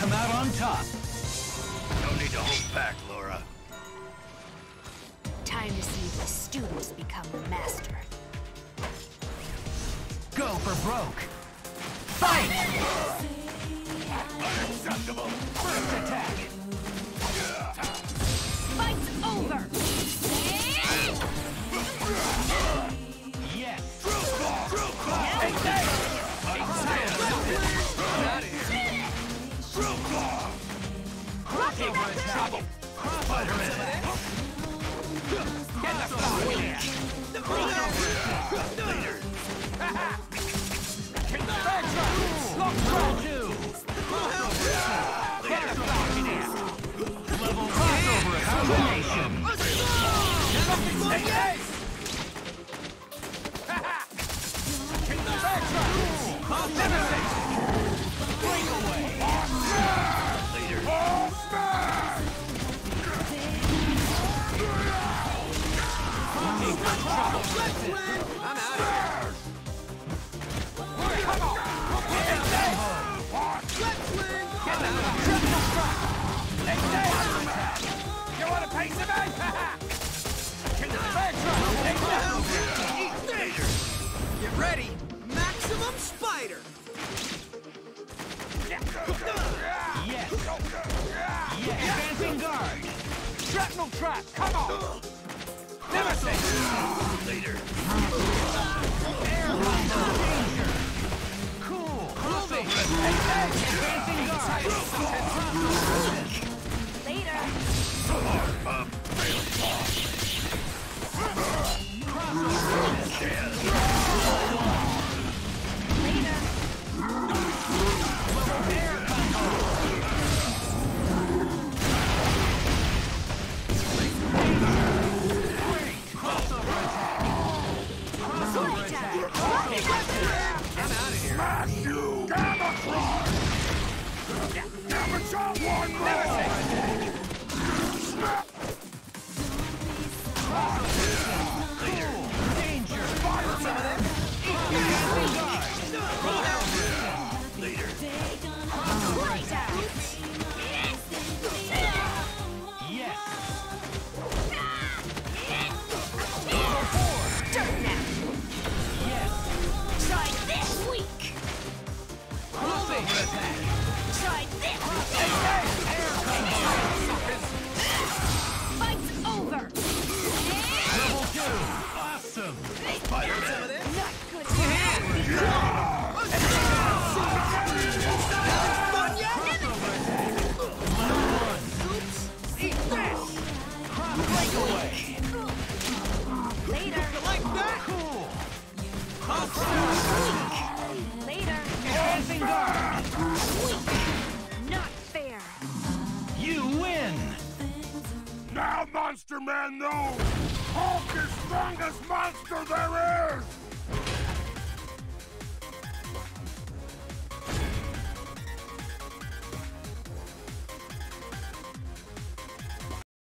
come out on top. No need to hold back, Laura. Time to see if the students become the master. Go for broke. Fight! Unacceptable! First attack. Fight's over! Yes. Spider-Man! Get the fuck in. Later! Lock roll 2. Get the fuck in here. Level crossover combination. Breakaway. I'm out of here. Come on. You want a piece of me? Get ready. Maximum Spider. Yes. Yes. Advancing guard. Shrapnel trap. Come on. Nemesis. Later. Air combo. Danger. Cool. Crossover. Advancing guard. Later! Now Monster Man knows Hulk is strongest monster there is!